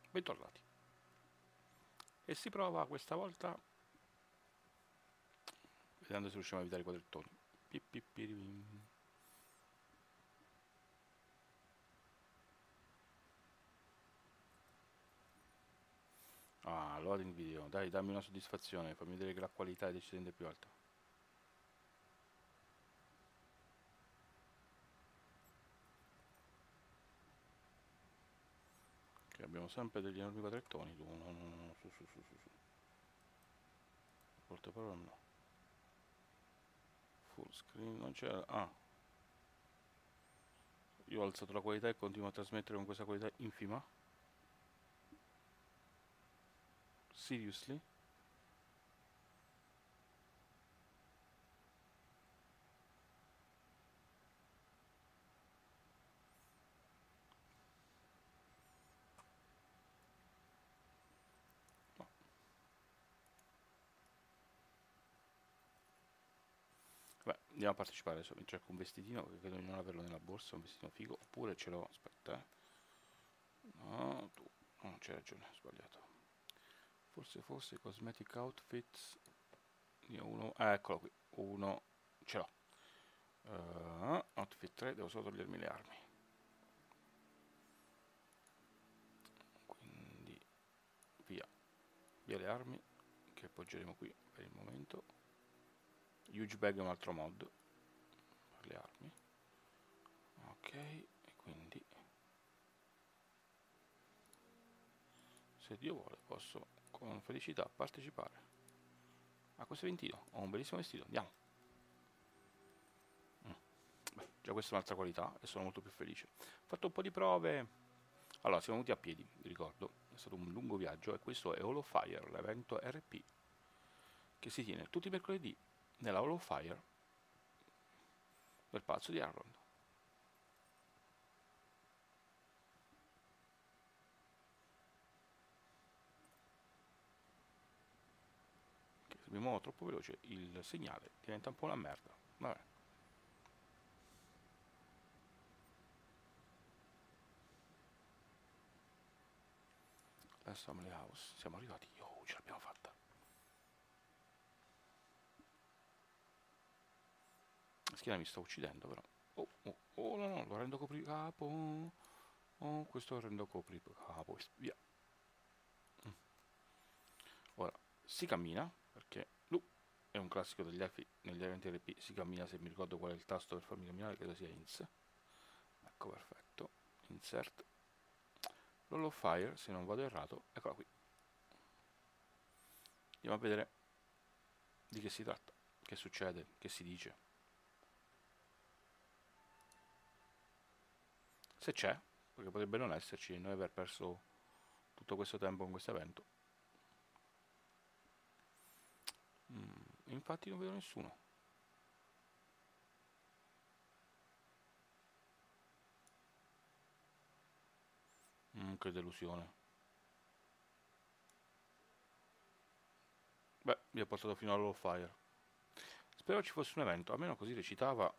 Bentornati. E si prova questa volta vedendo se riusciamo a evitare i quadrettoni. Pipipirivim. Ah, loading video. Dai, dammi una soddisfazione. Fammi vedere che la qualità è decisamente più alta. Che abbiamo sempre degli enormi quadrettoni. Tu, no. Su. Porta parola no. Full screen, non c'era. Ah. Io ho alzato la qualità e continuo a trasmettere con questa qualità infima. Seriously? No. Beh, andiamo a partecipare adesso. Mi cerco un vestitino, che credo di non averlo nella borsa, un vestitino figo. Oppure ce l'ho, aspetta. No, tu. No, c'hai ragione, ho sbagliato. Forse fosse Cosmetic Outfits. Io uno. Eccolo qui. Uno. Ce l'ho. Outfit 3, devo solo togliermi le armi. Quindi via. Via le armi, che appoggeremo qui per il momento. Huge bag è un altro mod per le armi. Ok, e quindi se Dio vuole posso con felicità partecipare a questo eventino. Ho un bellissimo vestito, andiamo. Beh, già questa è un'altra qualità e sono molto più felice. Ho fatto un po' di prove. Allora, siamo venuti a piedi, vi ricordo, è stato un lungo viaggio e questo è Hall of Fire, l'evento RP che si tiene tutti i mercoledì nella Hall of Fire del Palazzo di Arrond. Che se mi muovo troppo veloce il segnale diventa un po' una merda. Vabbè. L'Assembly House, siamo arrivati, ce l'abbiamo fatta. La schiena mi sta uccidendo però. Oh, no, lo rendo copricapo. Oh, questo lo rendo copricapo. Via. Ora, si cammina, perché è un classico degli elfi, negli eventi RP si cammina, se mi ricordo qual è il tasto per farmi camminare, credo sia INS. Ecco, perfetto. Insert. Roll of Fire, se non vado errato, eccola qui. Andiamo a vedere di che si tratta, che succede, che si dice. Se c'è, perché potrebbe non esserci e noi aver perso tutto questo tempo con questo evento. Infatti non vedo nessuno. Che delusione. Beh, mi ha portato fino all'All of Fire. Spero ci fosse un evento, almeno così recitava.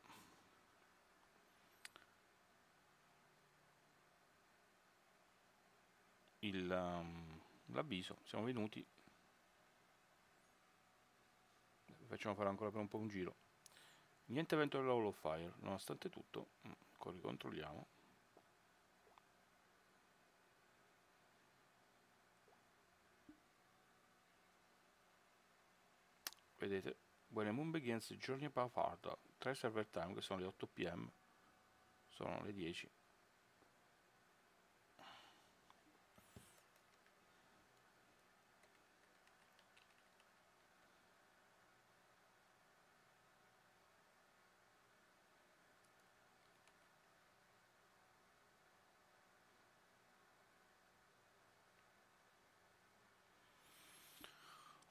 L'avviso. Siamo venuti. Facciamo fare ancora per un po' un giro. Niente evento della Hall of Fire, nonostante tutto. Ricontrolliamo. Vedete, when the moon begins the journey above Arda, 3 server time, che sono le 8 pm, sono le 10.